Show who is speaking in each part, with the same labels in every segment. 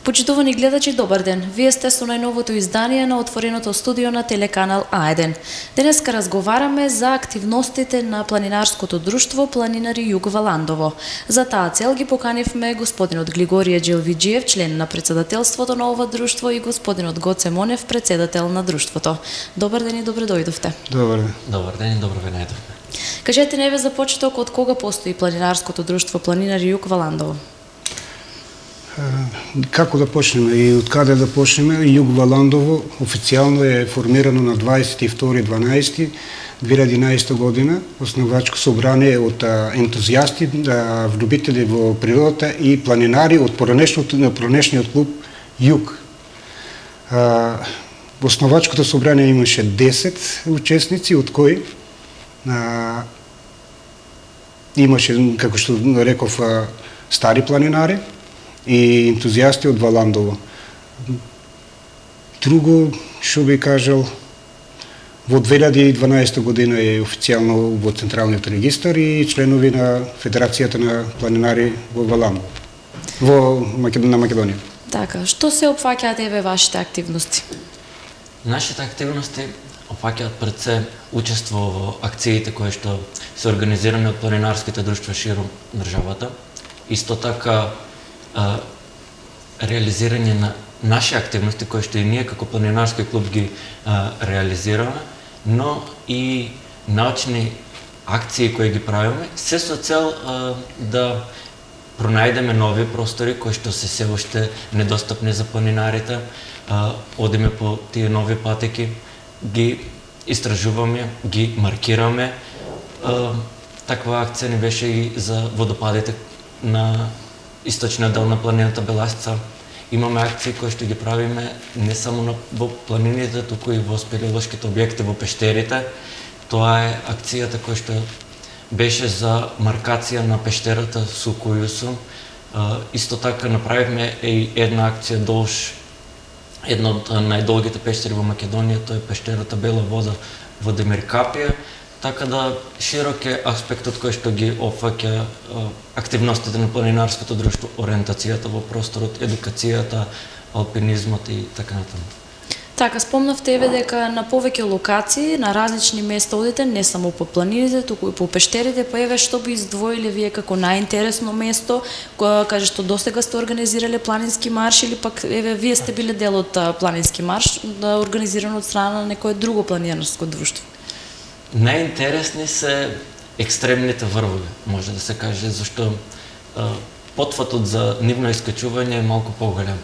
Speaker 1: Почитувани гледачи, добар ден. Вие сте со најновото издание на отвореното студио на телеканал А1. Денеска разговараме за активностите на планинарското друштво Планинари Југ Валандово. За таа цел ги поканивме господинот Глигорие Джилвиџиев, член на председателството на ова друштво, и господинот Гоце Монев, председател на друштвото. Добар ден и добре дојдовте.
Speaker 2: Добар ден.
Speaker 3: Добар ден и добро ве најдовме.
Speaker 1: Кажете неве за почеток, од кога постои планинарското друштво Планинари Југ Валандово?
Speaker 2: Како да почнеме и од каде да почнеме? Југ Валандово официјално е формирано на 22.12.2011 година. Основачко собрание од ентузијасти, влюбители во природата и планинари од поранешниот клуб Југ. Основачкото собрание имаше 10 учесници, од кои имаше, како што реков, стари планинари и ентузијасти од Валандово. Друго, што би кажал, во 2012 година е официјално во Централниот регистар и членови на Федерацијата на планинари во Валандово, на Македонија.
Speaker 1: Така, што се опфаќаат еве вашите активности?
Speaker 3: Нашите активности опфаќаат пред се учество во акциите кои што се организирани од планинарските друштва широм државата. Исто така реализирање на наши активности кои што и ние како планинарски клуб ги реализираме, но и научни акции кои ги правиме, се со цел да пронајдеме нови простори кои што се уште недостапни за планинарите, одиме по тие нови патеки, ги истражуваме, ги маркираме. Таква акција ни беше и за водопадите на источниот дел на планината Беласица. Имаме акции кои што ги правиме не само во планините, туку и во спелеолошките објекти во пештерите. Тоа е акцијата која што беше за маркација на пештерата Сукујусу. Исто така направивме и една акција долж една од најдолгите пештери во Македонија, тоа е пештерата Бела вода во Демиркапија. Така да широк е аспектот кој што ги опфаќа активностите на планинарското друштво, ориентацијата во просторот, едукацијата, алпинизмот и така натаму.
Speaker 1: Така, спомнавте еве дека на повеќе локации, на различни места одите, не само по планините, туку и по пештерите, па еве што би издвоиле вие како најинтересно место, каже што досега сте организирале планински марш, или пак еве вие сте биле дел од планински марш, организиран од страна на некое друго планинарско друштво?
Speaker 3: Најинтересни се екстремните врвови, може да се каже, зашто потфатот за нивно искачување е малку поголем.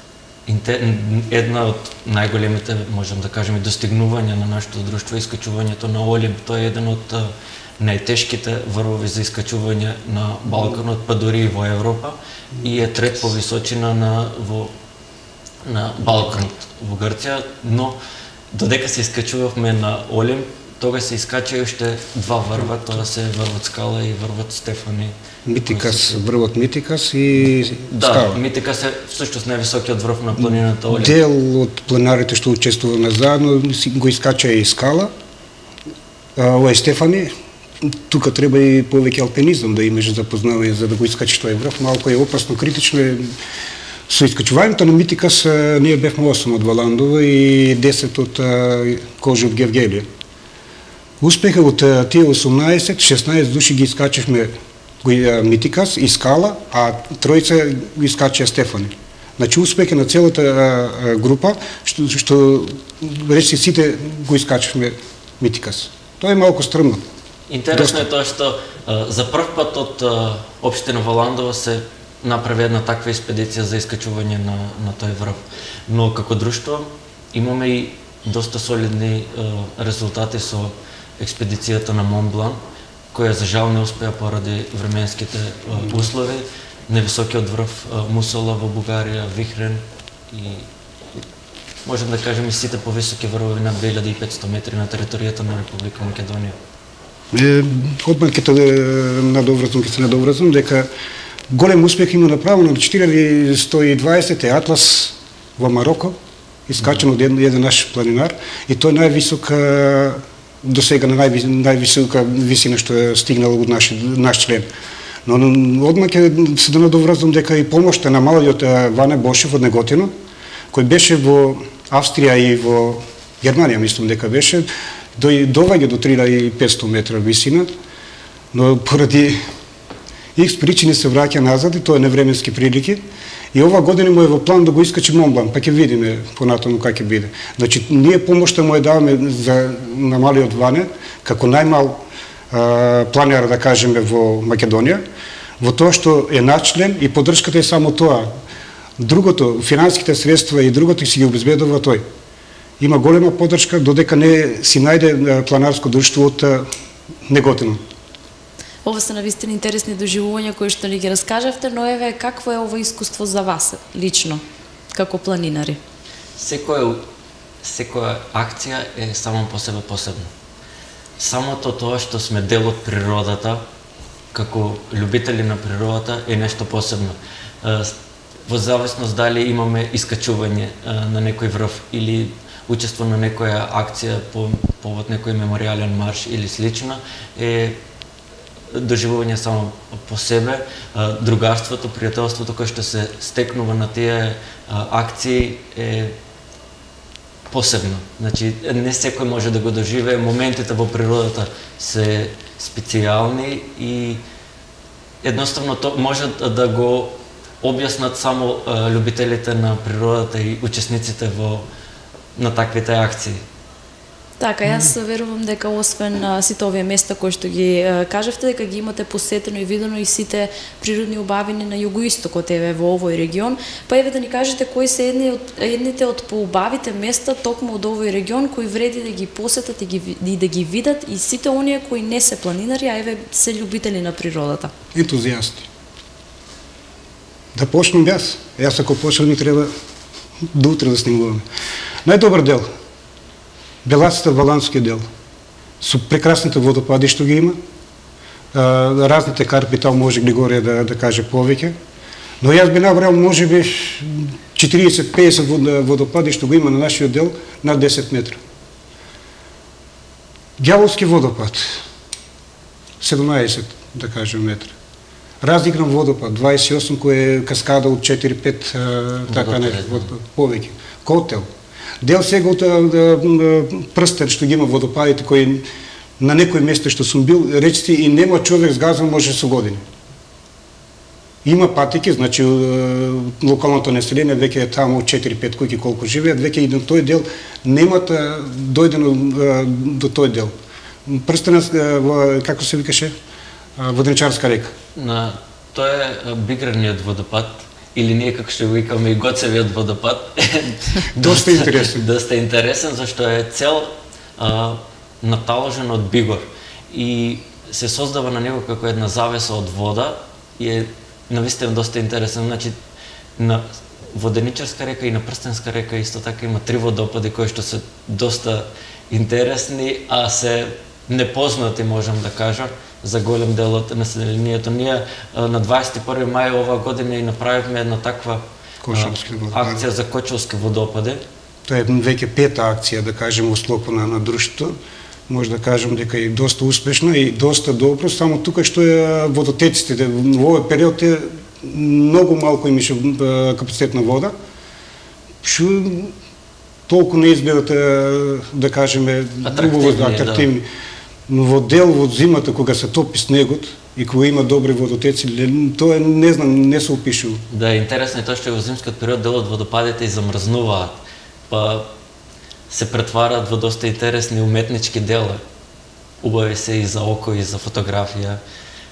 Speaker 3: Една од најголемите, можем да кажеме, достигнувања на нашето друштво е искачувањето на Олимп. Тоа е еден од најтешките врвови за искачување на Балканот, па дури и во Европа, и е трет по височина на Балканот во Грција, но додека се искачувавме на Олимп, тога се искача и уште два врва, тоа се врвот Скала и врвот Стефани.
Speaker 2: Митикас, врвот Митикас и Скала.
Speaker 3: Да, Митикас е всушност највисокиот врв на планината Олимп.
Speaker 2: Дел од планинарите што учествуваме заедно го искача и Скала. Ова е Стефани. Тука треба и повеќе алпинизам да имаш запознавање за да го искачиш тој врв. Малку е опасно, критично е. Со искачувањето на Митикас ние бевме 8 од Валандово и 10 од Кожи од Гевгелија. Успеха од тие 16 души ги искачевме Митикас и Скала, а тројца ги искачаа Стефани. Значи успех е на целата група, што речи сите го искачевме Митикас. Тоа е малку стрмно.
Speaker 3: Интересно е тоа што за прв пат од општина Валандово се направи една таква експедиција за искачување на тој врв. Но како друштво имаме и доста солидни резултати со експедицијата на Монблан, која за жал не успеа поради временските услови, невисокиот врв Мусола во Бугарија, Вихрен и можем да кажеме сите повисоки врвови на 2500 метри на територијата на Република Македонија.
Speaker 2: Одмah ќе се надоврзам дека голем успех има направено на 4120 е Атлас во Мароко, искачан од еден наш планинар, и тој највисок до сега на највисока висина што е стигнал од наш член. Но одма ќе се да надоврзам дека и помошта на малиот Ване Бошев од Неготино, кој беше во Австрија и во Германија, мислам дека беше, доваѓа до 3500 метра висина, но поради X причини се враќа назад и тоа е невременски прилики. И ова година му е во план да го искачи Монблан, па ќе видиме понатаму како ќе биде. Значи, ние помошта му ја даваме на малиот Ване, како најмал планер, да кажеме, во Македонија, во тоа што е начлен и поддршката е само тоа. Другото, финансиските средства и другото си ги обезбедува тој. Има голема поддршка, додека не си најде планарско друштво од Неготино.
Speaker 1: Ова се навистина интересни доживувања кои што ни ги раскажавте, но еве какво е ова искуство за вас лично, како планинари?
Speaker 3: Секоја акција е само по себе посебна. Самото тоа што сме дел од природата, како љубители на природата, е нешто посебно. Во зависност дали имаме искачување на некој врв или учество на некоја акција повод некој меморијален марш или слично, е доживување само по себе. Другарството, пријателството кое што се стекнува на тие акции е посебно. Значи, не секој може да го доживее. Моментите во природата се специјални и едноставно може да го објаснат само љубителите на природата и учесниците на таквите акции.
Speaker 1: Така, јас верувам дека освен сите овие места кои што ги кажавте, дека ги имате посетено и видено и сите природни убавини на југоистокот еве во овој регион, па еве да ни кажете кои се едните од поубавите места токму од овој регион кои вреди да ги посетат и да ги видат и сите оние кои не се планинари, а еве се љубители на природата.
Speaker 2: Ентузијасти. Да почнем јас. Јас ако почнем ми треба до утре да снимуваме. Најдобар дел. Белаците Валанскиот дел. Со прекрасните водопади што ги има. Разните карпи, таму може Григорија да каже повеќе. Но јас би набрал можеби 40-50 водопади што го има на нашиот дел над 10 метра. Ѓаволски водопад 17, да кажем, метра. Разигран водопад 28 кој е каскада од 4-5 така не повеќе. Котел. Дел сега од прстен што ги има водопадите кои на некој место што сум бил, речите и нема човек сгазван може со години. Има патики, значи локалното население веќе е таму 4-5 куќи колку живеат, веќе и на тој дел немат дојдено до тој дел. Прстенец, како се викаше, Воденичарска река.
Speaker 3: Тоа е Биграниот водопад, или ние како што го викаме и Гоцевиот водопад.
Speaker 2: Доста интересен.
Speaker 3: Доста интересен, зашто е цел наталожен од бигор и се создава на него како една завеса од вода и е навистина доста интересен. Значи, на Воденичарска река и на Прстенска река исто така има 3 водопади кои што се доста интересни, а се непознати, можам да кажам, за голем дел од населението. Ние на 21 мај оваа година и направивме една таква акција за Кочовски водопади.
Speaker 2: Тоа е веќе 5-та акција, да кажем, во склопу на друштвото. Може да кажем дека е доста успешна и доста добро, само тука што е водотеците. Во овој период е многу малку имаше капацитет на вода. Што толку не изгледат, да кажеме, атрактивни. Но во дел во зимата, кога се топи снегот и кога има добри водотеци, тоа не знам, не се опишува.
Speaker 3: Да, интересно е тоа што во зимскиот период дел од водопадите и замрзнуваат, па се претвараат во доста интересни уметнички дела. Убави се и за око, и за фотографија.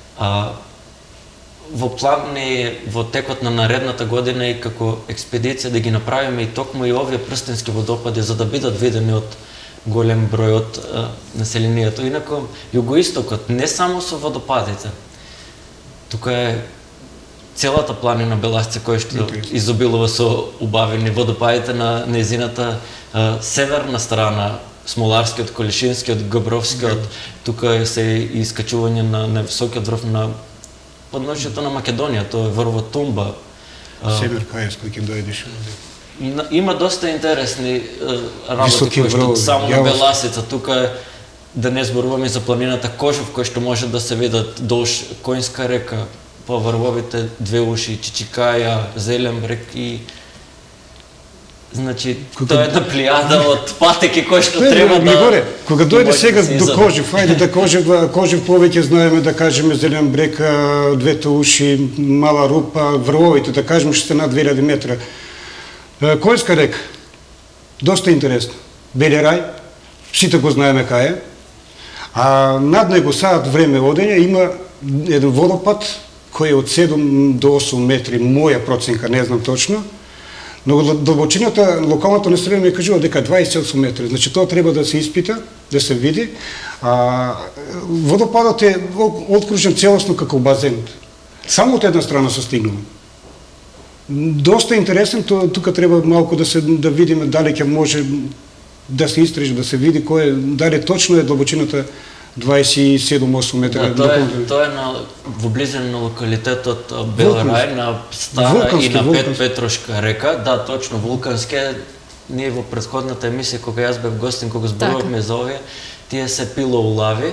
Speaker 3: Во план е во текот на наредната година и како експедиција да ги направиме и токму и овие прстенски водопади, за да бидат видени од голем број од населението. Инако, југоистокот, не само со водопадите, тука е целата планина Беласица која што изобилува со убавени водопадите на нејзината северна страна, Смоларскиот, Колешинскиот, Габровскиот, тука се и искачување на високиот врв на подножјето на Македонија, тоа е врвот Тумба.
Speaker 2: Семер Кајас кој ќе дојдеш.
Speaker 3: Има доста интересни работи кои што само на Беласица. Тука е, да не зборуваме за планината Кожов, кој што може да се видат долж Којнска река, по врвовите Две уши, Чичикаја, Зелен брег и значи тоа е една плејада од патеки кои што треба да...
Speaker 2: Кога дојде сега до Кожев, ајде да Кожев повеќе знаеме, да кажеме Зелен брег, Двете уши, Мала Рупа, врвовите, да кажеме што се над 2000 метра. Којска река, доста интересно. Бели рај, сите го знаеме кај е. А над него саат време одење има еден водопад кој е од 7 до 8 метри, моја проценка, не знам точно, но длабочината, локалното население ми кажува дека 28 метри. Значи тоа треба да се испита, да се види. Водопадот е откружен целосно како базен. Само од една страна се стигнува. Доста интересен, тука треба малку да видиме дали ќе може да се истражи, да се види дали точно е длабочината 27-8 метра.
Speaker 3: Тоа е во близина на локалитетот Бел рај, на Стара и на Петрошка река. Да, точно, вулкански. Ние во претходната емисија, кога јас бев гостин, кога зборувавме за овие, тие се пилоулави.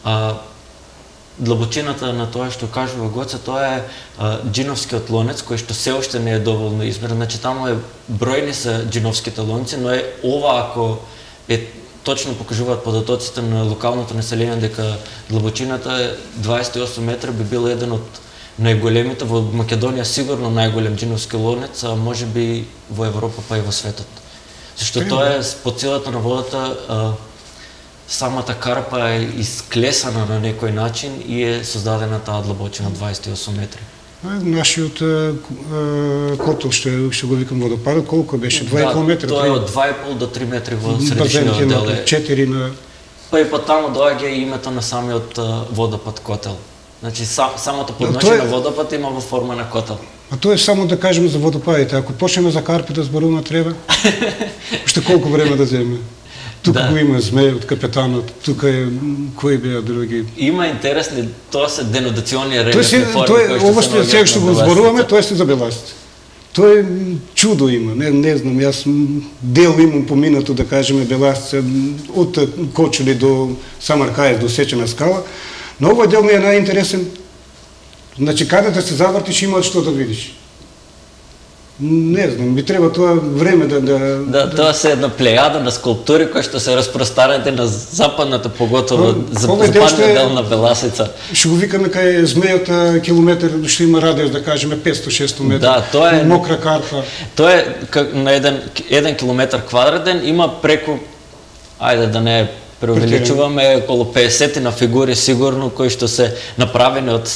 Speaker 3: Длабочината на тоа што кажува Гоце, тоа е Џиновскиот лонец, кој што се уште не е доволно измерен. Значи, таму бројни се џиновските лонци, но ова ако точно покажуваат податоците на локалното население дека длабочината е 28 метра, би бил еден од најголемите, во Македонија сигурно најголем џиновски лонец, а може би во Европа па и во светот. Зашто тоа е по целата на водата, самата карпа е исклесана на некој начин и е создадена таа длабочина 28 метри.
Speaker 2: Нашиот котел, што го викам водопадот, колку беше? 2,5 метра?
Speaker 3: Тоа е од 2,5 до 3 метри во средишниот дел.
Speaker 2: 4 на...
Speaker 3: Па и потаму доаѓа и името на самиот водопад котел. Значи, самото подношие на водопад има во форма на котел.
Speaker 2: А тоа е само да кажеме за водопадите. Ако почнеме за карпи да зборуваме треба, уште колку време да земе? Тука го има Змеј од капетанот, тука е кои беа други.
Speaker 3: Има интересни, тоа се денудациони релефни форми.
Speaker 2: Ова што го зборуваме, тоа е за беласите. Тоа е чудо има, не знам, јас дел имам поминато, да кажеме, беласица, од Кочули до Самаркаев, до Сечена скала, но овој дел ми е најинтересен. Значи, каде да се завртиш, има што да видиш. Не знам, би треба тоа време да...
Speaker 3: Тоа се една плејада на скулптури кои што се распространети на западната, поготово западниот дел на Беласица.
Speaker 2: Што го викаме кај Змејот километар, што има радиус, да кажеме 500-600 метра.
Speaker 3: Да, тоа е
Speaker 2: мокра карпа.
Speaker 3: Тоа е на еден километар квадратен, има преку, ајде да не преувеличуваме, околу 50 на фигури сигурно кои што се направени од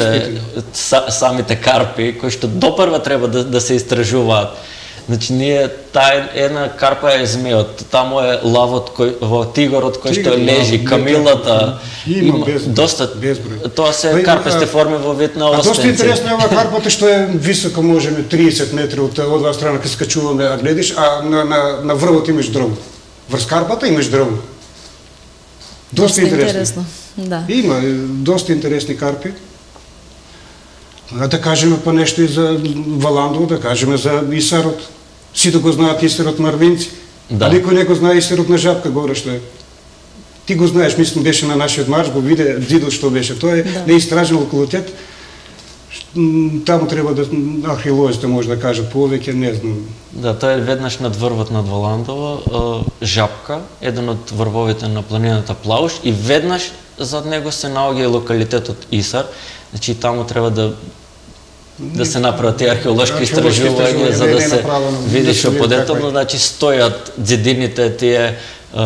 Speaker 3: самите карпи, кои што допрва треба да се истражуваат. Значи, таа една карпа е Змејот, таму е лавот во тигорот кој што лежи, камилата,
Speaker 2: има
Speaker 3: доста, тоа се карпести форми во вид на остенци.
Speaker 2: А доста интересно е ова карпата што е висока, можеме 30 метри од оваа страна кога скачуваме, а гледаш, а на врвот имаш дрво. Врз карпата имаш дрво. Доста интересно.
Speaker 1: Да.
Speaker 2: Има доста интересни карпи. Да кажеме па нешто и за Валандово, да кажеме за Исарот. Сите го знаат Исарот Марвинци. Да. Никој не го знае Исарот на Жапка горе што е. Ти го знаеш, мислам, беше на нашиот марш, го видел што беше. Тоа е неистражен локалитет. Таму треба да археолозите може да кажат повеќе, не знам.
Speaker 3: Да, тоа е веднаш над врвот над Валандово, Жапка, еден од врвовите на планината Плауш, и веднаш зад него се наоѓа и локалитетот Исар. Значи таму треба да се направат и археолошки истражувања за да се види што подетално. Значи стојат ѕидините тие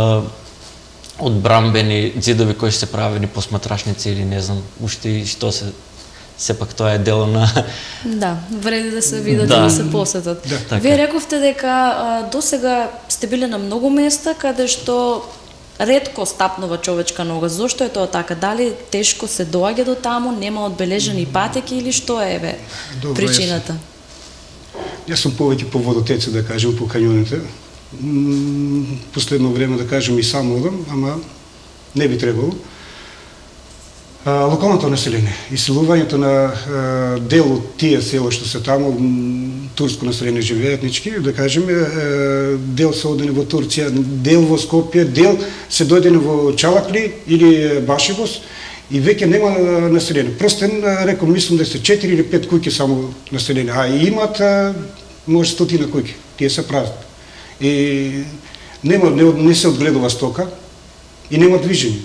Speaker 3: одбрамбени ѕидови кои се правени посматрашници или не знам уште што се. Сепак тоа е дело на...
Speaker 1: Да, вреди да се видат и да се посетат. Вие рековте дека досега сте биле на многу места каде што ретко стапнува човечка нога. Зошто е тоа така? Дали тешко се доаѓа до таму, нема одбележени патеки или што е причината?
Speaker 2: Јас сум повеќе по водотеци, да кажем, по кањоните. Последно време, да кажем, и сам одам, ама не би требало. Локалното население, иселувањето на дел од тие села што се таму, турско население живее етнички, да кажеме, дел се одени во Турција, дел во Скопје, дел се дојдени во Чалакли или Башибос и веќе нема население. Простен рекол, мислам да се 4 или 5 куќи само население, а и имат може 100 куќи, тие се празни. И не се одгледува стока и нема движење.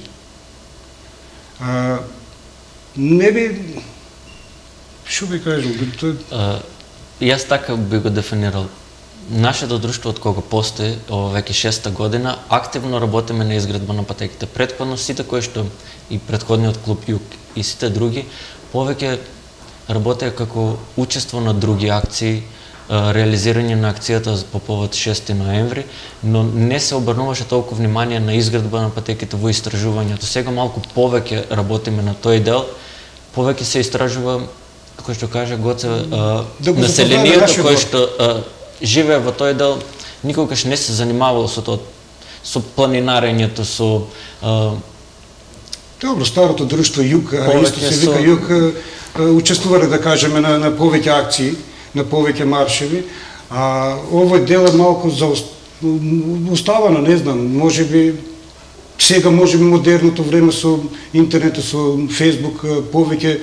Speaker 2: Не би, што би кажал?
Speaker 3: Јас така би го дефинирал. Нашето друштво, од кога постои, веќе 6-та година, активно работиме на изградба на патеките. Претходно сите кои што и претходниот клуб Југ и сите други, повеќе работеа како учество на други акции, реализирање на акцијата по повод 6 ноември, но не се обрнуваше толку внимание на изградба на патеките во истражувањето. Сега малку повеќе работиме на тој дел, повеќе се истражува, како што каже Гоце, населението кое што живее во тој дел, никогаш не се занимавало со тоа, со планинарењето, со...
Speaker 2: Добро, старото друштво Југ, исто се вика Југ, учествувале, да кажеме, на повеќе акции, на повеќе маршеви, а овој дел е малку оставано, не знам, може би сега може би модерното време со интернетот, со Фейсбук, повеќе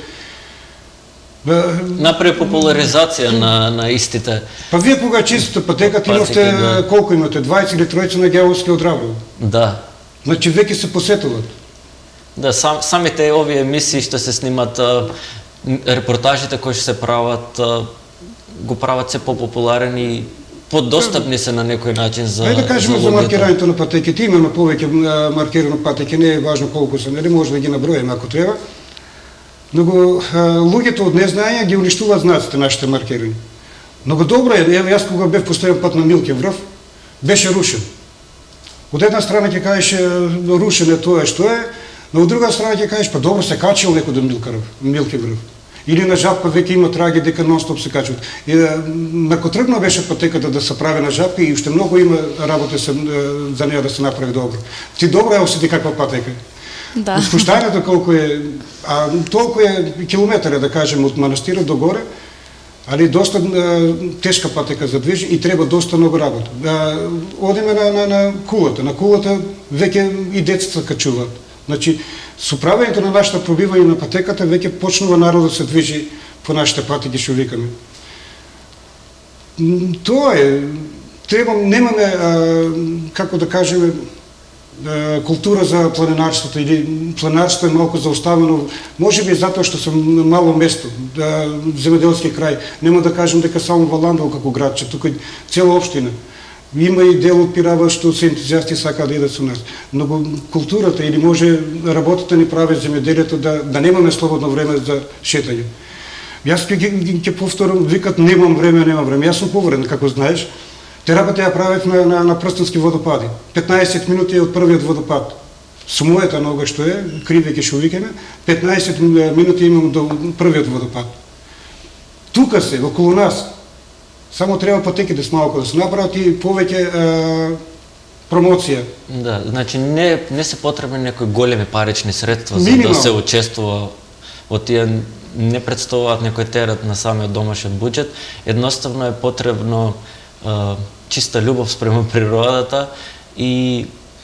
Speaker 3: направи популаризација на истите.
Speaker 2: Па вие кога чистите патеката имавте колку имате, 20 или 30 на геолски одработки?
Speaker 3: Да.
Speaker 2: Значи веќе се посетуват.
Speaker 3: Да, самите овие емисии што се снимат, репортажите кои што се прават, го прават се попопуларен и подостапни се на некој начин за
Speaker 2: луѓето. Ајде да кажеме за маркирањето на патеките. Имаме повеќе маркирано патеки, не е важно колку се, нели може да ги наброиме ако треба. Многу луѓето од незнање ги уништуваат знаците нашите маркирани. Многу добро е, јас кога бев последен пат на Милки врв, беше рушен. Од една страна ќе кажеш рушен е тоа што е, но од друга страна ќе кажеш па добро се качил некој до Милки врв. Или на Жапка веќе има траги дека нон-стоп се качуват. И нако тргна беше патеката да се прави на Жапка и уште многу има работа за неја да се направи добро. Ти добро ја осети каква патека.
Speaker 1: Да.
Speaker 2: Спуштањето колку е, толку е километари, да кажем, од манастирот до горе, али доста тешка патека за движење и треба доста многу работа. Одиме на кулата. На кулата веќе и децата качуваат. Значи, со правењето на нашата пробивање на патеката, веќе почнува народот се движи по нашите патеки, што викаме. Тоа е, немаме, како да кажеме, култура за планинарството, или планинарството е малку заоставено, може би затоа што сум мало место, земеделски крај. Нема да кажем дека само Валандово како градче, тука цела општина. Има и дел од Пирава што се ентузијасти сакаат да идат со нас. Но културата или може работата ни прави земеделието да немаме слободно време за шетање. Јас ќе повторам, викат немам време. Јас сум поверен, како знаеш. Терапата ја правев на прстенски водопади. 15 минути од првиот водопад. Со мојата нога што е, кривеќе што викаме, 15 минути имам до првиот водопад. Тука се, околу нас, само треба патеки да малку да се направат и повеќе промоција.
Speaker 3: Да, значи не се потребни некои големи парични средства за да се учествува од тие, не представуваат некој терет на самиот домашен буџет. Едноставно е потребно чиста љубов спрема природата и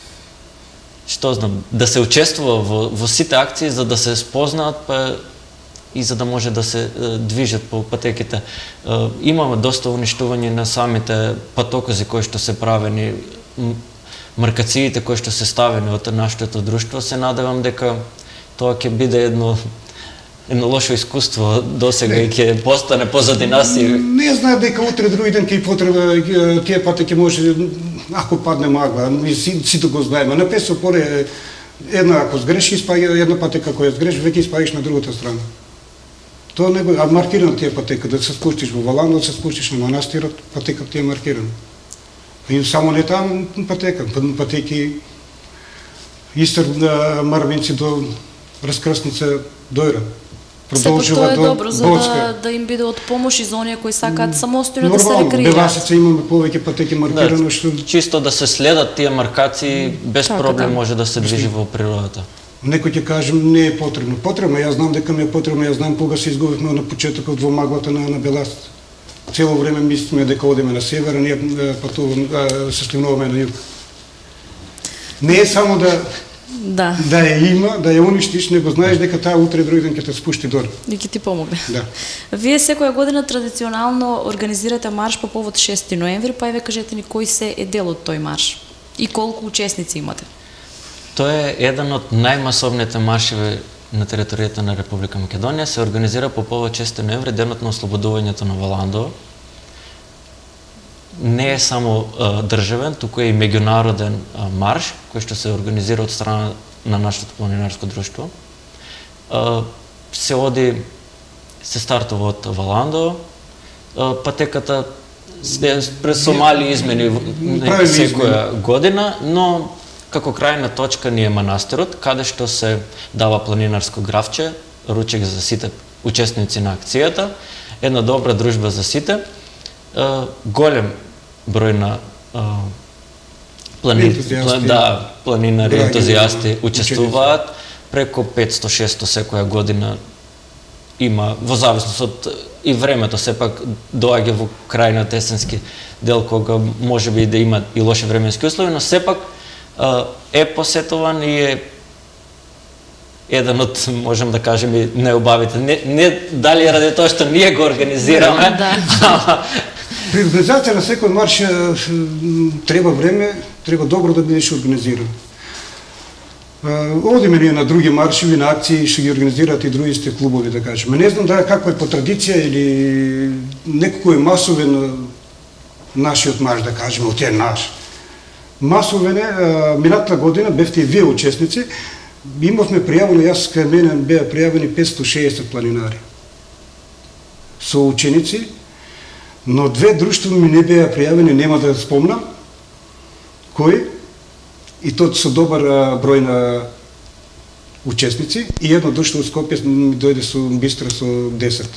Speaker 3: што знам, да се учествува во сите акции за да се спознаат и за да може да се движат по патеките. Имаме доста уништување на самите патокази кои што се правени, маркациите кои што се ставени од нашето друштво. Се надевам дека тоа ќе биде едно лошо искуство досега и ќе постане позади нас.
Speaker 2: Не знаат дека утре други ден ќе потреба тие патеки може, ако падне магла, сите го знаеме. На Песо поле една ако сгреши, една патека која сгреши, веќе испаиш на другата страна. Тоа не го, а маркирано тие патека, да се спуштиш во Валандово, да се спуштиш на манастирот, патеката ти е маркирана. И само не таму патека, патеки Истер Марвинци до Раскрсница Дојра.
Speaker 1: Сепак тоа е добро, за да им биде од помош и за оние кои сакаат самостојно да се рекреираат.
Speaker 2: Нормално, Беласица имаме повеќе патеки маркирано што...
Speaker 3: Чисто да се следат тие маркации, без проблем може да се движи во природата.
Speaker 2: Некој ќе кажем не е потребно. Потребно, јас знам дека ми е потребно, јас знам кога се изгубивме на почетокот во маглата на Беласица. Цело време мислиме дека одиме на север, а ние патуваме, се сливнуваме на југ. Не е само да
Speaker 1: Да.
Speaker 2: Да ја има, да ја уништиш, него знаеш дека таа утре други ден ќе те спушти долу.
Speaker 1: И ќе ти помогне.
Speaker 2: Да.
Speaker 1: Вие секоја година традиционално организирате марш по повод 6 ноември, па еве кажете ни кој се е дел од тој марш и колку учесници имате?
Speaker 3: Тој е еден од најмасовните маршеви на територијата на Република Македонија. Се организира по повод 6 ноември, денот на ослободувањето на Валандово. Не е само државен, туку е и меѓународен марш, кој што се организира од страна на нашето планинарско друштво. Се стартува од Валандово, патеката со мали измени секоја година, но како крајна точка ни е манастирот, каде што се дава планинарско графче, ручек за сите учесници на акцијата, една добра дружба за сите, голем број на планинари, ентузијасти учествуваат, преку 500-600 секоја година има, во зависност од и времето, сепак доаѓа во крајниот есенски дел, кога може би да има и лоши временски услови, но сепак е посетуван и е еден од, можем да кажем, неубавите. Не дали ради тоа што ние го организираме,
Speaker 2: При организација на секој марш треба време, треба добро да бидеш организиран. Одиме ние на други маршеви, на акции, што ги организираат и другите клубови, да кажеме. Не знам дали како е по традиција или некој е масовен нашиот марш, да кажеме, од е наш. Масовен е, минатата година бевте и вие учесници, имавме пријавено, јас кај мене беа пријавени 560 планинари. Со ученици, но две друштва ми не беа пријавени, нема да спомнам кој, и тоа со добар број на учесници, и едно друштво од Скопје ми дојде со Бистра со 10.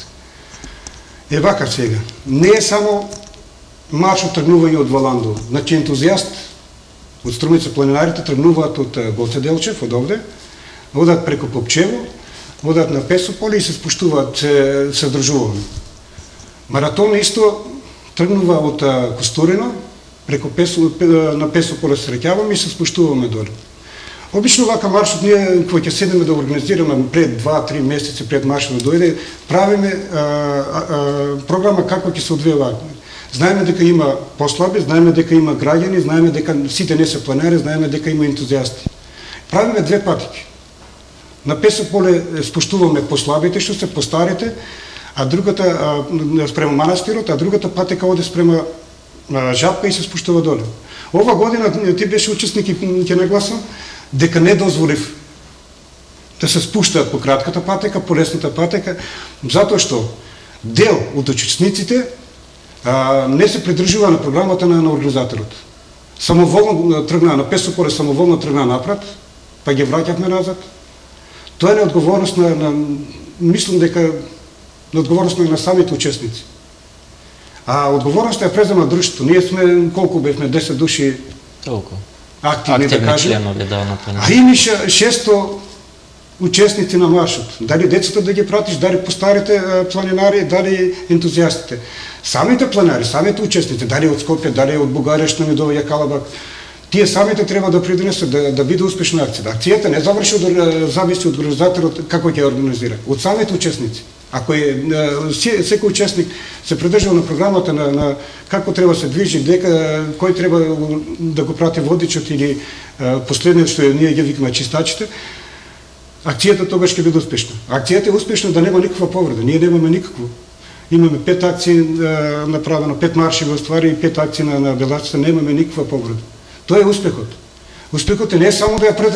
Speaker 2: Е вака сега, не е само маршот тргнување од Валандово, значи ентузијаст од Струмица планинарите тргнуваат од Гоце Делчев, од овде, одат преку Попчево, одат на Песополе и се спуштуваат, се здружуваме. Маратон исто тргнува од Костурино, преку на Песополе се среќаваме и се спуштуваме доле. Обично вака маршот ние кога ќе седеме да организираме пред 2-3 месеци пред маршот да дојде, правиме програма како ќе се одвива. Знаеме дека има послаби, знаеме дека има граѓани, знаеме дека сите не се планинари, знаеме дека има ентузијасти. Правиме две патики. На Песополе спуштуваме послабите што се постарите, а другата спрема манастирот, а другата патека оде спрема Жапка и се спуштува доле. Ова година ти беше учесник и ќе нагласам дека не дозволив да се спуштаат по кратката патека, по лесната патека, затоа што дел од учесниците не се придржува на програмата на организаторот. Самоволно тргнаа на Песополе, самоволно тргнаа напред, па ги враќавме назад. Тоа е неодговорност мислам дека неодговорност на самите учесници. А одговорноста е презема друштвото. Ние сме, колку бевме, 10 души активни, да кажем. А имаше 600 учесници на маршот. Дали децата да ги пратиш, дали постарите планинари, дали ентузиастите. Самите планинари, самите учесници, дали од Скопје, дали од Бугарија што ми доаѓа Калабак, тие самите треба да придонесат да биде успешна акција. Акцијата не зависи од организаторот како ќе организира, од самите учесници. Ако секој учесник се придržува на програмата на како треба се движи, дека кој треба да го прати водичот или последниот што ние ги викаме чистачите, акцијата тогаш ќе биде успешна. Акцијата е успешна да нема никаква повреда. Ние немаме никакво. Имаме 5 акции направено, 5 маршеви оствари и 5 акции на белаците, немаме никаква повреда. Тоа е успехот. Успехот е не само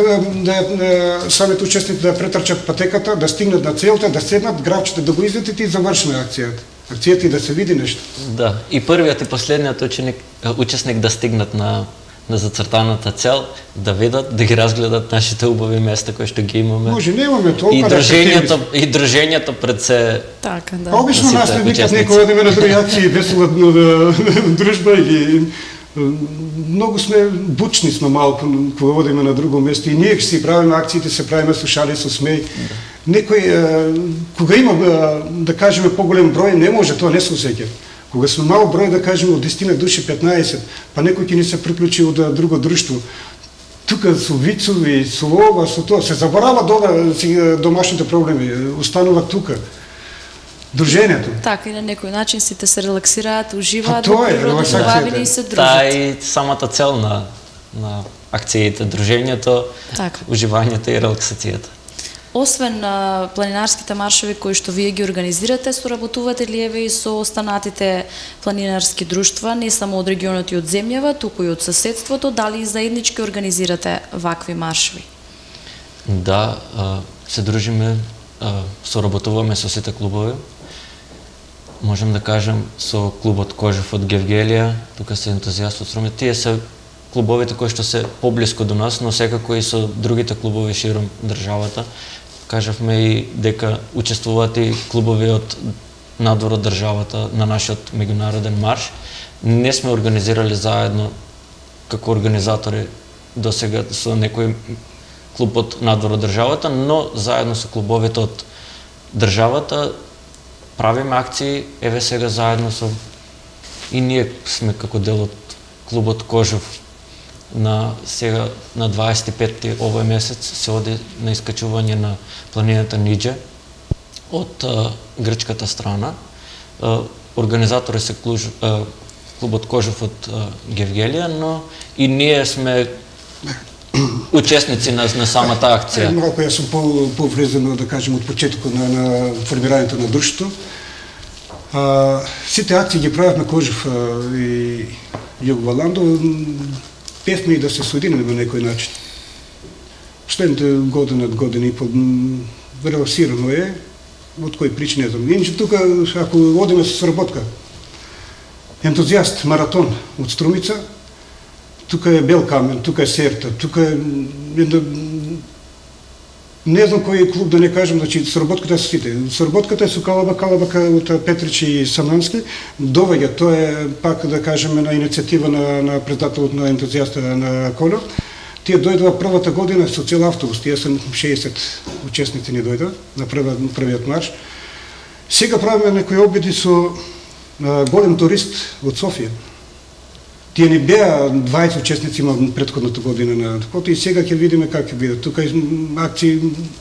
Speaker 2: самите учесници да претрчат патеката, да стигнат на целта, да седнат графчето, да го извадат и завршиме акцијата. Акцијата и да се види нешто.
Speaker 3: Да, и првиот и последниот учесник да стигнат на зацртаната цел, да видат, да ги разгледат нашите убави места кои што ги имаме.
Speaker 2: Може, немаме толку
Speaker 3: и дружењето пред се.
Speaker 1: Така, да.
Speaker 2: Обично нас не викат некој одиме на други акции, весела дружба или многу сме бучни сме малку кога одиме на друго место и ние си правиме акциите, се правиме со шали, со смеј. Некој кога има да кажеме поголем број не може, тоа не се осеќа. Кога сме мал број, да кажеме од 10 души 15, па некој ќе ни се приклучи од друго друштво, тука со вицови, со ова, со тоа, се заборава домашните проблеми, останува тука. Дружењето.
Speaker 1: Така, и на некој начин сите се релаксираат, уживаат
Speaker 2: тоа е,
Speaker 1: во природата, забавени и се дружат.
Speaker 3: Таа е самата цел на акциите, дружењето, уживањето и релаксацијата.
Speaker 1: Освен планинарските маршови кои што вие ги организирате, соработувате ли еве и со останатите планинарски друштва, не само од регионот и од земјава, туку и од соседството, дали и заеднички организирате вакви маршови?
Speaker 3: Да, се дружиме, соработуваме со сите клубови. Можем да кажем со клубот Кожев од Гевгелија, тука се ентузијаст од Струмица. Тие се клубовите кои што се поблиску до нас, но секако и со другите клубови широм државата. Кажавме и дека учествуваат и клубови од надвор од државата на нашиот меѓународен марш. Не сме организирали заедно како организатори досега со некој клуб од надвор од државата, но заедно со клубовите од државата правиме акции, еве сега заедно со и ние сме како дел од клубот Кожев сега на 25-ти овој месец се оди на искачување на планината Нидже од грчката страна. Организатори се клубот Кожев од Гевгелија, но и ние сме учесници на самата акција.
Speaker 2: Малку јас сум поврезано, да кажем, од почетокот на формирањето на друштвото. Сите акции ги правевме Кожев и Југ Валандово, певме и да се соединиме на некој начин. Последните година и пол релаксирано е, од кој причини не знам. Иначе тука, ако одиме со сработка, ентузијаст, маратон од Струмица, тука е Бел Камен, тука е Серта, тука е не знам кој клуб да не кажем, значи соработката со сите. Соработката е со Калабака од Петрич и Самански, доваѓа, тоа е пак да кажеме на иницијатива на председателот на ентузијаста на Колев. Тие дојдоа првата година со цел автобус, тие се 60 учесници ни дојдоа на првиот марш. Сега правиме некои обиди со голем турист од Софија. Тие не беа 20 учесници има претходната година на такото и сега ќе видиме как ќе биде. Тука акции,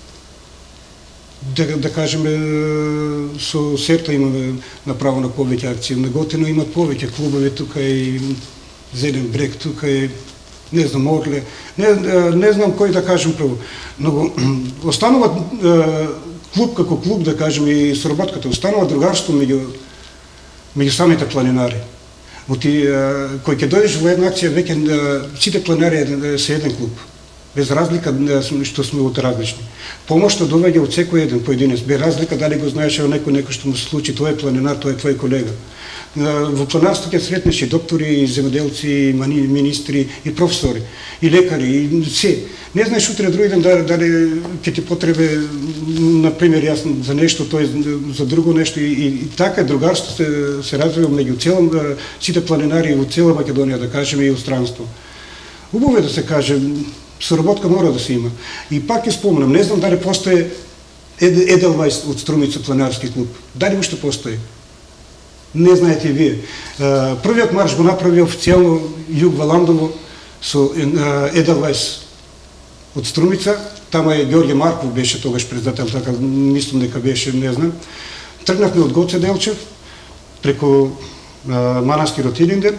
Speaker 2: да кажеме, со Серта имаме направо на повеќе акции. На Готино имат повеќе клубови, тука и Зелен брег, тука и не знам, Орле, не знам кој да кажем прво. Но останува клуб како клуб, да кажем, и соработката, останува другарство меѓу самите планинари. Кој ќе дојдеш во една акција, веќе сите планинари се еден клуб, без разлика што сме од различни. Помошта доаѓа од секој еден поединец, без разлика дали го знаеше некој што му се случи, тој е планинар, тој е твој колега. Во планарство ќе сретнеш и доктори, и земјоделци, и министри, и професори, и лекари, и се. Не знаеш утре други ден дали ќе ти потребе, например, јас за нешто, тој за друго нешто, и така другарство се развива меѓу сите планинари во цела Македонија, да кажеме, и од странство. Убаво е да се каже, соработка мора да се има. И пак ќе споменам, не знам дали постои Еделвајс од Струмица планинарски клуб. Дали уште постои? Не знаете и вие. Првиот марш го направи официјално Југ Валандово со Еделвајс од Струмица. Тама е Ѓорѓе Марков беше тогаш председател, така мислам дека беше, не знам. Тргнавме од Гоце Делчев преку манастирот Илинден,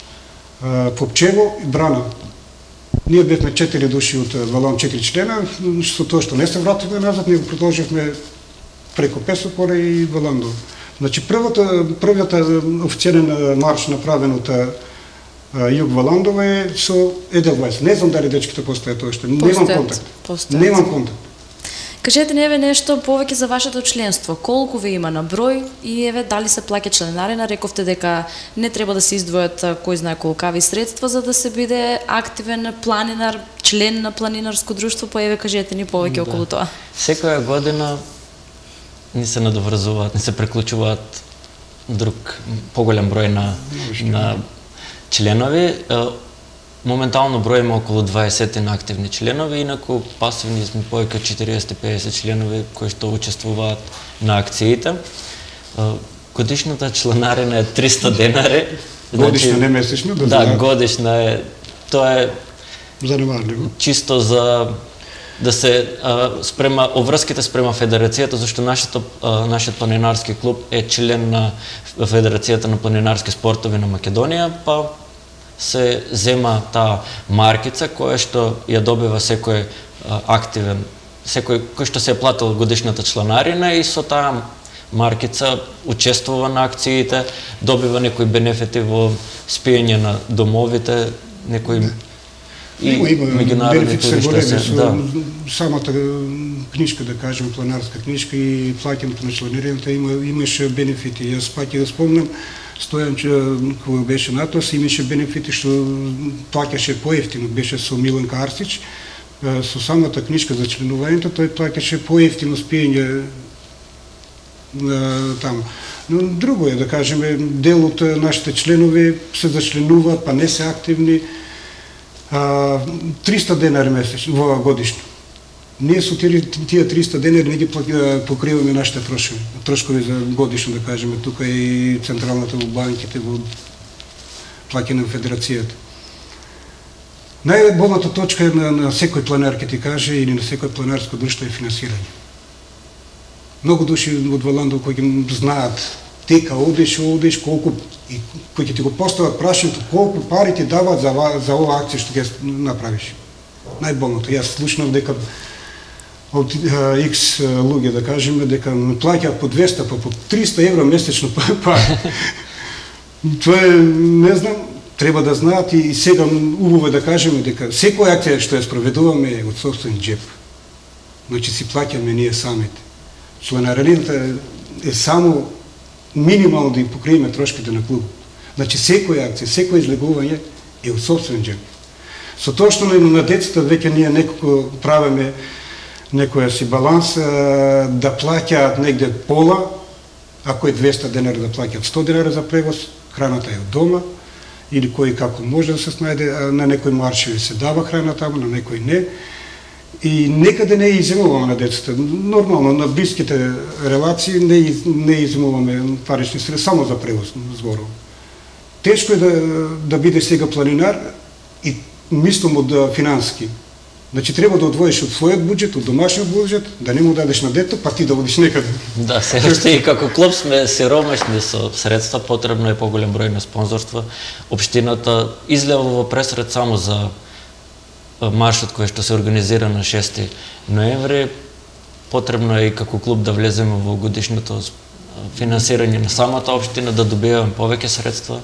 Speaker 2: Попчево и Брана. Ние бевме 4 души од Валон, 4 члена, со тоа што не се вративме назад, ние го продолживме преку Песополе и Валандово. Значи, првиот официјален марш направен од Југ Валандово е со Еделвајс. Не знам дали дечките постојат тоа што. Немам контакт. Немам контакт.
Speaker 1: Кажете ни еве нешто повеќе за вашето членство. Колку ве има на број и еве дали се плаќа членарина? Рековте дека не треба да се издвојат кој знае колкави средства за да се биде активен планинар, член на планинарско друштво, па еве кажете ни повеќе околу тоа.
Speaker 3: Секоја година ни се надоврзуваат, ни се приклучуваат друг поголем број на членови. Моментално броиме околу 20 на активни членови, инаку пасивни сме повеќе 40-50 членови кои што учествуваат на акциите. Годишната членарина е 300 денари.
Speaker 2: Годишна, не месечна?
Speaker 3: Да, годишна е. Тоа е
Speaker 2: Занимавали го.
Speaker 3: Чисто за да се спрема обвръзките спрема федерацијата, зашто нашиот планинарски клуб е член на Федерацијата на планинарски спортови на Македонија, па се зема таа маркица која што ја добива секој активен, секој кој што се е платил годишната чланарина и со таа маркица учествува на акциите, добива некои бенефити во спиење на домовите, некои и меѓународни туристи.
Speaker 2: Да. Самата книжка, да кажем, планинарска книжка и плаќањето на чланарината имаше бенефити. Јас пак ја спомнам, Стојан, кога беше на Атлас, имаше бенефити што плаќаше поевтино, беше со Миланка Арсич. Со самата книжка за членувањето тој плаќаше поевтино спиење таму. Но друго е, да кажеме, дел од нашите членови се зачленуваат, па не се активни. 300 денари месечно, годишно. Ние со тие 300 денари не ги покриваме нашите трошкови за годишно, да кажеме, тука и централната во банките, во плаќање на федерацијата. Најболната точка на секој планер, ке ти каже, или на секој планерско друштво е финансирање. Многу души од Валандово кои ги знаат дека одиш, колку, и кои ќе ти го постават прашањето колку пари ти дават за оваа акција што ќе направиш. Најболното. Јас слушнав дека од X луѓе, да кажеме, дека ме плаќаат по 200, по 300 евро месечно пари. Тоа е, не знам, треба да знаат и сега убаво да кажеме дека секоја акција што ја спроведуваме е од собствен џеп. Значи си плаќаме ние самите. Чланарината е само минимално да им покриеме трошките на клубот. Значи секоја акција, секој излегување е од собствен џеп. Со тоа што на децата веќе ние некако правиме некоја си баланс, да плаќаат негде пола, ако е 200 денари да плаќаат 100 денари за превоз, храната е од дома, или кој како може да се снајде, на некој маршеви се дава храна таму, на некој не. И некаде не иземуваме на децата. Нормално, на блиските релации не иземуваме парични средства, само за превоз зборувам. Тешко е да биде сега планинар и мислам од финански. Значи треба да одвоиш од својот буџет, од домашниот буџет, да не му дадеш на дето, па ти да одиш некаде.
Speaker 3: Да, се уште и како клуб сме сиромашни со средства, потребно е поголем број на спонзорства. Општината излева во пресред само за маршот кој што се организира на 6 ноември. Потребно е и како клуб да влеземе во годишното финансирање на самата општина, да добиваме повеќе средства.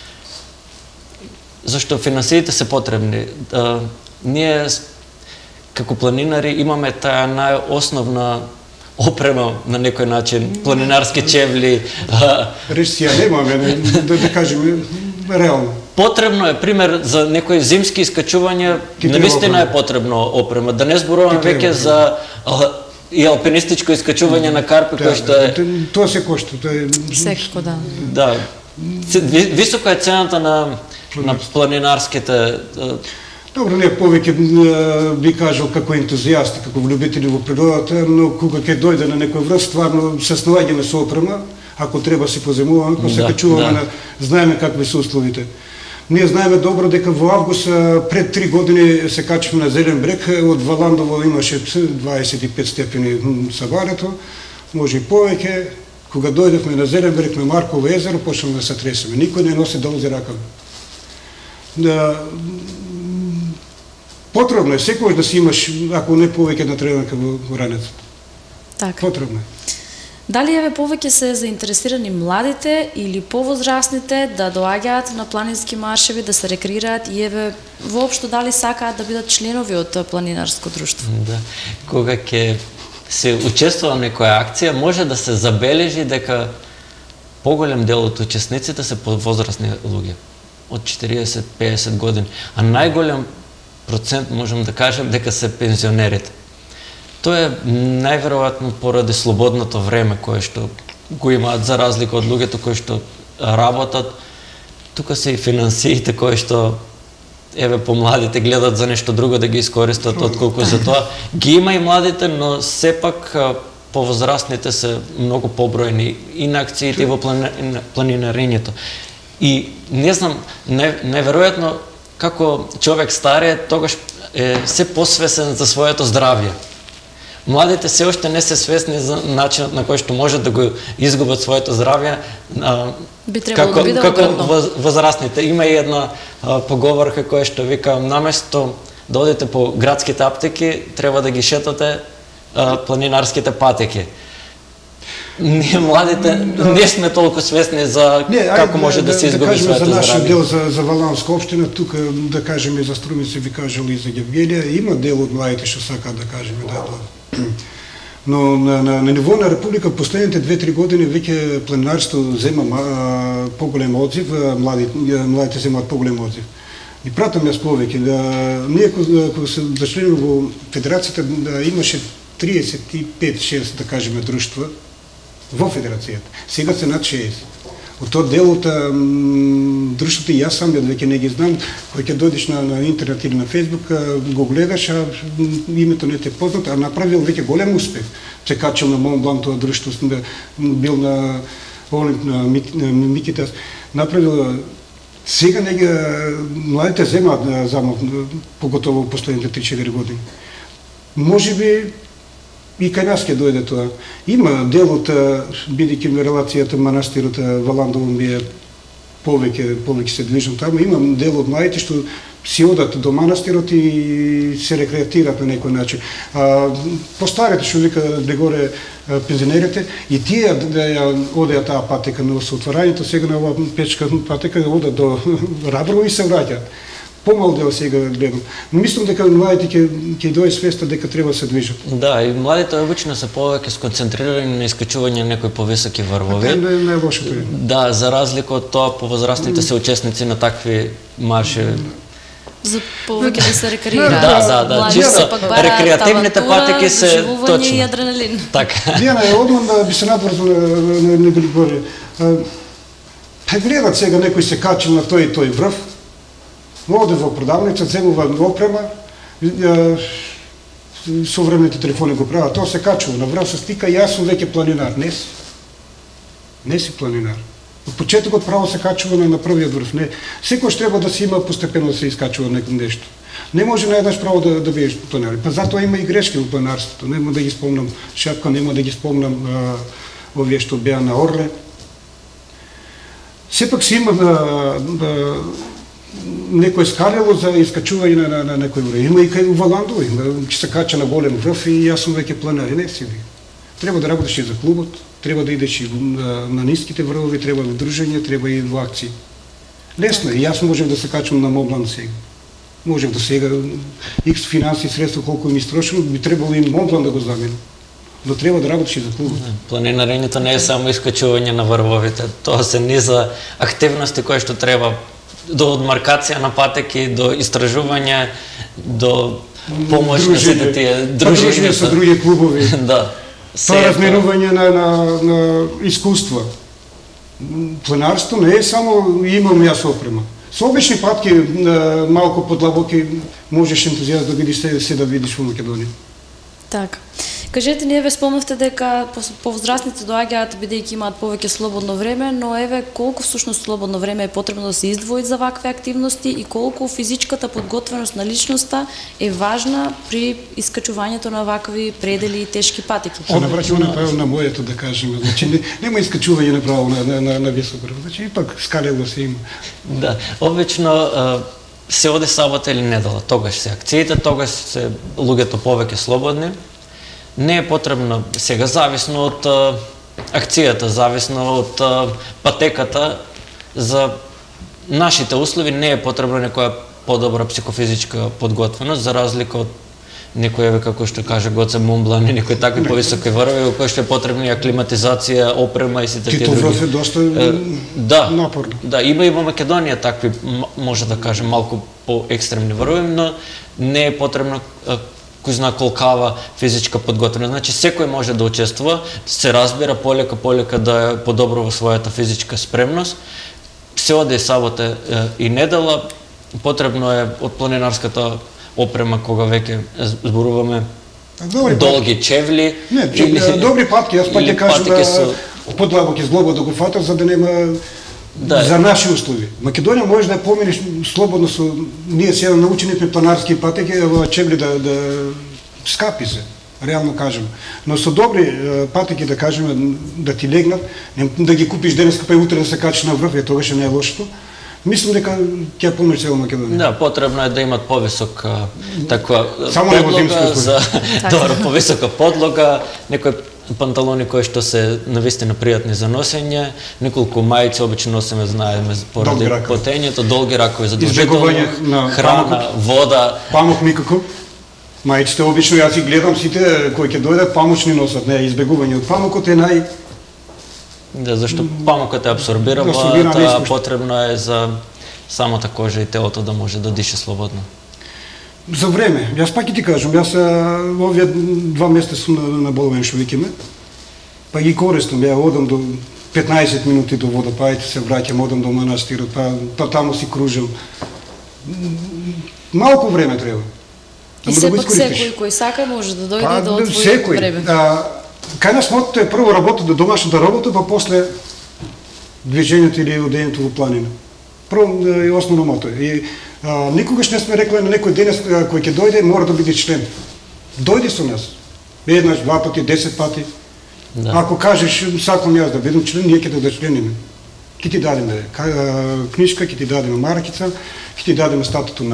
Speaker 3: Зашто финансиите се потребни. Ние како планинари имаме таа најосновна опрема на некој начин, планинарски чевли.
Speaker 2: Речи ја немаме, да кажеме реално.
Speaker 3: Потребно е, пример, за некои зимски искачувања, навистина е потребно опрема. Да не зборуваме веќе за и алпинистичко искачување на карпи, кој што е...
Speaker 2: Тоа се кошта.
Speaker 1: Секако, да.
Speaker 3: Да. Висока е цената на планинарските...
Speaker 2: Добро, не повеќе би кажал како ентузијасти, како влюбители во природата, но кога ќе дојде на некој врз, стварно се снаоѓаме со опрема, ако треба се поземуваме, па се качуваме, знаеме какви се условите. Ние знаеме добро дека во август пред 3 години се качивме на Зелен брег, од Валандово имаше 25 степени сабарето, може и повеќе. Кога дојдевме на Зелен брег, на Марково езеро, почнавме да се тресеме. Никој не носи долзи ракави. Потребно е секојаш да си имаш, ако не повеќе, на тренерка во ранецот.
Speaker 1: Така.
Speaker 2: Потребно е.
Speaker 1: Дали еве повеќе се заинтересирани младите или повозрастните да доаѓаат на планински маршеви, да се рекреираат и еве воопшто дали сакаат да бидат членови од планинарско друштво?
Speaker 3: Да. Кога ќе се учествува некоја акција, може да се забележи дека поголем дел од учесниците се повозрастни луѓе, од 40-50 години, а најголем процент можам да кажем дека се пензионерите. Тоа е најверојатно поради слободното време кое што го имаат, за разлика од луѓето кои што работат. Тука се и финансиите кои што еве помладите гледат за нешто друго да ги искористат отколку за тоа. Ги има и младите, но сепак повозрастните се многу побројни и на акциите и во планинарењето. И не знам, неверојатно како човек старее, тогаш е се посвесен за своето здравје. Младите се още не се свесни за начинот на кој што може да го изгубат своето здравје,
Speaker 1: би требало да биде обратно.
Speaker 3: Возрастните. Има и една поговорка која што вика, наместо да одите по градските аптеки, треба да ги шетате планинарските патеки. Ние младите не сме толку свесни за како може да се изгуби своето здравје.
Speaker 2: За нашиот дел за Валанска општина, тука да кажеме за Струмица ви кажал и за Гевгелија, има дел од младите што сакаат да кажеме но на ниво на Република последните 2-3 години веќе планинарството зема поголем одзив, младите земаат поголем одзив. И пратам јас повеќе, ние кога се зачленува во федерацијата, имаше 35-6, да кажеме, друштва во федерацијата. Сега се над 60. Од тоа делот друштвото и јас самиот веќе не ги знам, кој ќе дојдеш на интернет или на Фейсбук, го гледаш, а името не те познато, а направил веќе голем успех. Се качил на Мон Блан тоа друштво, бил на Олимп, на Микитас, направил. Сега младите земаат замок, поготово во последните 3-4 години. Може би и кај нас ќе дојде тоа. Има делот, бидејќи релацијата манастирот Валандово ми е повеќе се движам таму, има дел од младите што си одат до манастирот и се рекреатират на некој начин. Постарите што вика дегоре пензионерите и тие одеа таа патека на отварањето, сега на оваа печка патека одат до Раброво и се враќаат. Помал дел сега гледам. Но мислам дека младите ќе дојде свеста дека треба да се движат.
Speaker 3: Да, и младите обично се повеќе сконцентрирани на искачување некои повисоки врвови.
Speaker 2: Тоа е најлошото.
Speaker 3: Да, за разлика од тоа, повозрастните се учесници на такви марши.
Speaker 1: За повеќе да се рекреираат.
Speaker 3: Да, чисто рекреативните патеки се
Speaker 1: живување и адреналин.
Speaker 3: Така.
Speaker 2: Дијана е одман да би се надврзал на Григорија. Гледат сега некој се качил на тој и тој врв. Оде во продавница, земува опрема, современите телефони го прават, тоа се качува на врв, се стика, јас сум веќе планинар, не си планинар. Од почетокот право се качува на првиот врв, не. Секојаш треба да се има постепено да се искачува нешто. Не може наеднаш право да бидеш планинар. Па затоа има и грешки во планинарството. Нема да ги спомнам Шапка, нема да ги спомнам овие што беа на Орле. Сепак се има некој скалело за искачување на некој врв. Има и кај Валандово, ќе се кача на голем врв и јас сум веќе планинар, не си ви. Треба да работиш и за клубот, треба да идеш и на ниските врвови, треба во дружење, треба и во акции. Лесно е, јас можев да се качам на Монблан сега. Можев да сега, икс финанси средства колку ми строшило, би требало и Монблан да го заменам. Но треба да работиш и за клубот.
Speaker 3: Планинарењето не е само искачување на врвовите, тоа се низа активности кои што треба до одмаркација на патеки, до истражување, до помош на сите тие дружења
Speaker 2: со други клубови.
Speaker 3: Да.
Speaker 2: Тоа разменување на искуства. Планинарство не е само имам јас опрема. Со обични патки, малку подлабоки, можеш ентузијаст да видиш се да видиш во Македонија.
Speaker 1: Така. Кажете, ние ве спомнавте дека повозрастните доаѓаат бидејќи имаат повеќе слободно време, но еве колку всушност слободно време е потребно да се издвои за вакви активности и колку физичката подготвеност на личноста е важна при искачувањето на вакви предели и тешки патеки.
Speaker 2: Се навраќаме направо на моето да кажеме, значи нема искачување направо на висок врв, значи ипак скалело се има.
Speaker 3: Да, обично се оди сабота или недела, тогаш се акциите, тогаш се луѓето повеќе слободни. Не е потребно сега, зависно од акцијата, зависно од патеката, за нашите услови не е потребно некоја подобра психофизичка подготвеност, за разлика од некој, како што каже Гоце Монблан, и некои такви повисоки врвови, кои што е потребна и аклиматизација, опрема и сите тие други.
Speaker 2: Тито врв е доста напорно.
Speaker 3: Да, има и во Македонија такви, може да кажем, малку по-екстремни врвови, но не е потребно кој зна колкава физичка подготвеност. Значи, секој може да учествува, се разбира полека да подобрува својата физичка спремност. Се оде сабота и недела, потребно е од планинарската опрема, кога веќе зборуваме долги чевли.
Speaker 2: Не, добри патки, јас пак ќе кажам да подлабоки зглоба да го фатат, за да нема за наши услови. Македонија може да поминеш слободно со ние сега научените планарски патеки чебли да скапи се, реално кажем. Но со добри патеки да кажеме да ти легнат, да ги купиш денеска па и утре да се качиш на врв, тогаш не е лошото. Мислам дека ќе помогне цела Македонија.
Speaker 3: Да, потребно е да имат повисок таква
Speaker 2: подлога
Speaker 3: за добро повисока подлога, некои панталони кои што се навистина пријатни за носење, неколку мајци обично носиме, знаеме, поради потењето, долги ракови задолжително, храна, вода.
Speaker 2: Памук никако. Мајците обично јас ги гледам сите кои ќе дојдат памучни носат, не избегување од памукот е
Speaker 3: Да, зашто памукот е абсорбира, потребно е за самата кожа и телото да може да дише слободно.
Speaker 2: За време, јас пак ќе ти кажам, јас овие 2 месеца сум на боловен што викиме, па ги користам, ја одам до 15 минути до водопајте, се враќам, одам до манастирот, па таму си кружам. Малку време треба.
Speaker 1: И сепак секој кој сака може да дојде да отвои време.
Speaker 2: Кај нас мотото е прво работа до домашната работа, па после движењето или одењето во планина. Прво е основно мото. И никогаш не сме рекле на некој денес кој ќе дојде мора да биде член. Дојди со нас. Еднаш, 2 пати, 10 пати. Да. Ако кажеш сакам јас да бидам член, ние ќе да члениме. Ќе ти дадеме книжка, ќе ти дадеме маркица, ќе ти дадеме статуту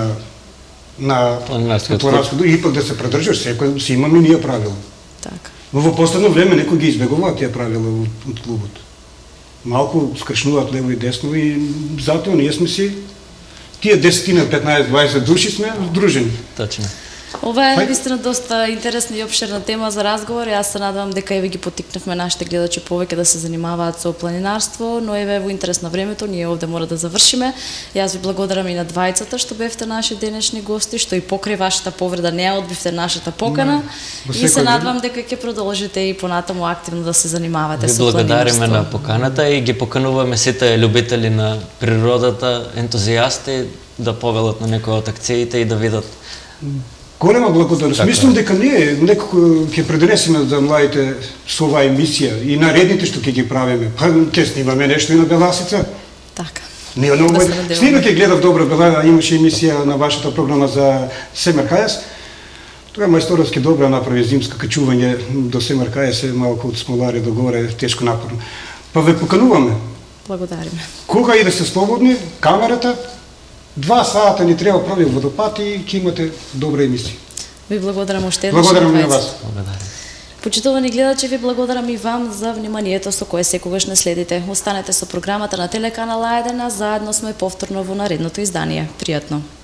Speaker 2: на планинарското и пак да се придржаш, секој си имаме ние правила.
Speaker 1: Така.
Speaker 2: Но во последно време некои ги избегуваат тие правила од клубот. Малку скршнуваат лево и десно и затоа ние сме си тие 10, 15, 20 души сме здружени.
Speaker 3: Точно.
Speaker 1: Ова е вистина доста интересна и обширна тема за разговор. Јас се надевам дека еве ги поттикнавме нашите гледачи повеќе да се занимаваат со планинарство, но еве во интерес на времето ние овде мора да завршиме. Јас ви благодарам и на двајцата што бевте наши денешни гости, што и покрај вашата повреда не одбивте нашата покана. И се надевам дека ќе продолжите и понатаму активно да се занимавате со планинарство.
Speaker 3: Благодариме на поканата и ги покануваме сите љубители на природата, ентузијасти да повелат на некои од акциите и да видат.
Speaker 2: Голема благодарност. Мислам дека ние некако ќе предонесеме за младите со оваа емисија и наредните што ќе ги правиме. Па ќе снимаме нешто и на Беласица.
Speaker 1: Така.
Speaker 2: Не, снимак ќе гледав добро Бела, имаше емисија на вашата програма за Семер Кајас. Тоа мајсторовски добро направи зимска качување до Семер Кајас е малку од Смолари до горе, тешко напорно. Па ве покануваме.
Speaker 1: Благодариме.
Speaker 2: Кога и да се слободни, камерата 2 сата ни треба прави водопад и ќе имате добра емисија.
Speaker 1: Ви благодарам уште
Speaker 2: еднаш. Благодарам на вас.
Speaker 1: Почитувани гледачи, ви благодарам и вам за вниманието со кое секогаш не следите. Останете со програмата на телеканал А1, заедно сме повторно во наредното издание. Пријатно.